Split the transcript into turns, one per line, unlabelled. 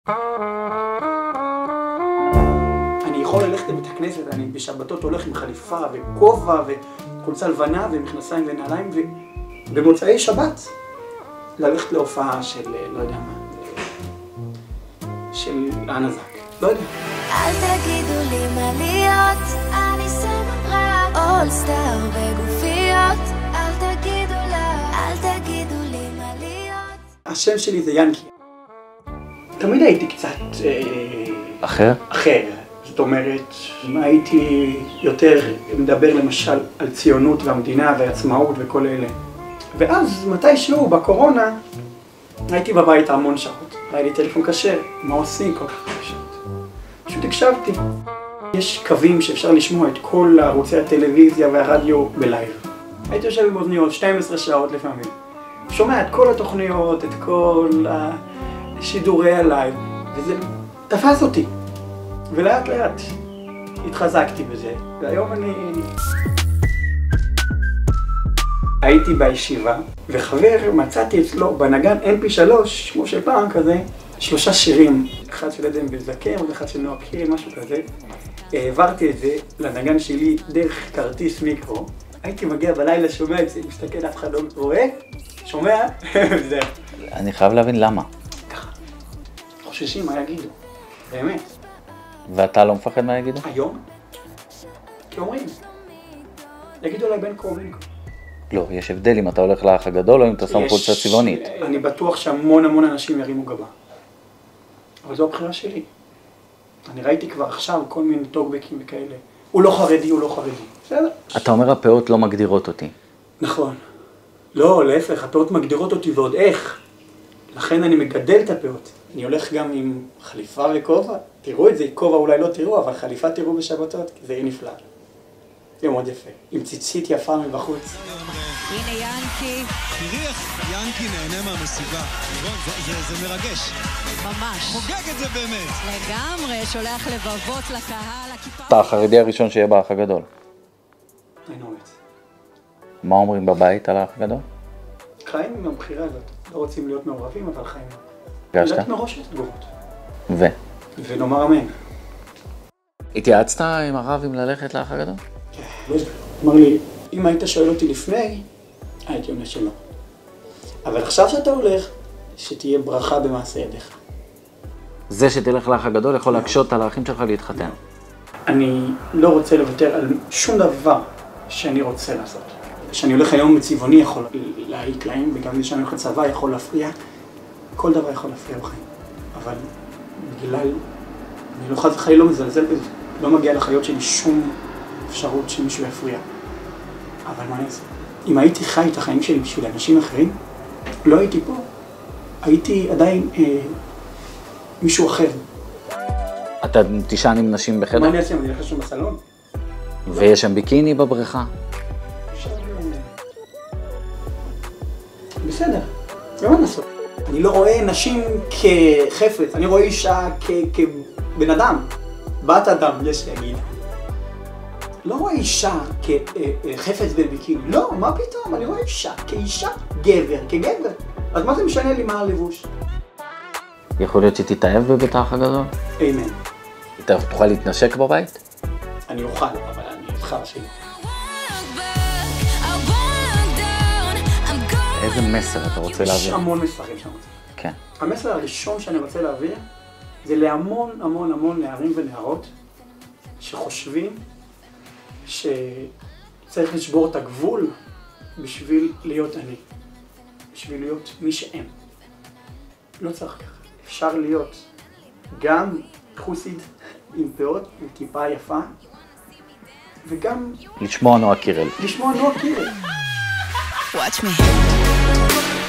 אני יכול ללכת לבית הכנסת, אני בשבתות הולך עם חליפה וכובע וקולצה לבנה ומכנסיים ונעליים, ובמוצאי שבת ללכת להופעה של, לא יודע מה, של הנזק, לא יודע.
אל תגידו לי מה להיות, אני שמה רק אולסטאר וגופיות. אל תגידו לה, אל תגידו לי מה להיות.
השם שלי זה ינקי. תמיד הייתי קצת
אחר?
אחר. זאת אומרת, אם הייתי יותר מדבר למשל על ציונות והמדינה והעצמאות וכל אלה. ואז מתישהו בקורונה הייתי בבית המון שעות. היה לי טלפון כשר, מה עושים כל כך שעות? פשוט הקשבתי. יש קווים שאפשר לשמוע את כל ערוצי הטלוויזיה והרדיו בלייב. הייתי יושב עם אוזניות 12 שעות לפעמים. שומע את כל התוכניות, את כל שידורי הלייב, וזה תפס אותי. ולאט לאט התחזקתי בזה, והיום אני הייתי בישיבה, וחבר מצאתי אצלו בנגן MP3, כמו של פעם כזה, 3 שירים, אחד של עדן בזקר, עוד אחד של נועה קירל, משהו כזה. העברתי את זה לנגן שלי דרך כרטיס מיקרו. הייתי מגיע בלילה, שומע את זה, מסתכל, אף אחד לא רואה, שומע, וזה.
אני חייב להבין למה.
ככה. חוששים מה יגידו, באמת.
ואתה לא מפחד מה יגידו?
היום? כי אומרים, יגידו עליי בן קרובים.
לא, יש הבדל אם אתה הולך לאח הגדול או אם אתה שם חולצה צבעונית.
אני בטוח שהמון אנשים ירימו גבה. אבל זו הבחירה שלי. אני ראיתי כבר עכשיו כל מיני טוקבקים וכאלה. הוא לא חרדי, הוא לא חרדי. בסדר.
אתה אומר הפאות לא מגדירות אותי.
נכון. לא, להפך, הפאות מגדירות אותי ועוד איך. לכן אני מגדל את הפאות. אני הולך גם עם חליפה וכובע. תראו את זה, כובע אולי לא תראו, אבל חליפה תראו בשבתות, כי זה יהיה נפלא. זה מאוד יפה. עם ציצית יפה מבחוץ.
הנה ינקי. תראי איך ינקי נהנה מהמסיבה. זה מרגש. ממש. חוגג את זה באמת. לגמרי, שולח לבבות לקהל.
אתה החרדי הראשון שיהיה באח הגדול.
אין אומץ.
מה אומרים בבית על האח הגדול?
חיים עם הבחירה הזאת. לא רוצים להיות מעורבים, אבל חיים.
הרגשת?
לדעת מראש את התגובות. ונאמר אמן.
התייעצת עם הרב אם ללכת לאח הגדול?
כן. אמר לי, אם היית שואל אותי לפני, הייתי אומר שלא. אבל עכשיו שאתה הולך, שתהיה ברכה במעשה ידיך.
זה שתלך לאח הגדול יכול להקשות על האחים שלך להתחתן.
אני לא רוצה לוותר על שום דבר שאני רוצה לעשות. כשאני הולך היום מצבעוני יכול להעיק להם, וגם כשאני הולך לצבא יכול להפריע. כל דבר יכול להפריע בחיים. אבל בגלל, אני לא חד וחלילה לא מזלזל בזה. לא מגיע לחיות שלי שום אפשרות שמישהו יפריע. אבל מה אני אעשה? אם הייתי חי את החיים שלי בשביל אנשים אחרים, לא הייתי פה. הייתי עדיין מישהו אחר.
אתה תישן עם נשים בחדר?
מה אני אעשה? אני אלך לשם בסלון?
ויש שם ביקיני בבריכה?
בסדר, זה מה לעשות. אני לא רואה נשים כחפץ, אני רואה אישה כבן אדם. בת אדם, יש להגיד. לא רואה אישה כחפץ בביקיני. לא, מה פתאום? אני רואה אישה כאישה, גבר, כגבר. אז מה זה משנה לי מה הלבוש?
יכול להיות שתתאהב בבית האח הגדול?
אמן.
אתה תוכל להתנשק בבית?
אני אוכל, אבל אני אבחר שלי.
איזה מסר אתה רוצה להעביר?
יש המון מסרים שאני רוצה.
כן.
המסר הראשון שאני רוצה להעביר זה להמון נערים ונערות שחושבים שצריך לשבור את הגבול בשביל להיות אני, בשביל להיות מי שהם. לא צריך ככה. אפשר להיות גם חוסית עם פאות וכיפה יפה וגם
לשמוע נועה קירל.
לשמוע נועה קירל.
Watch me.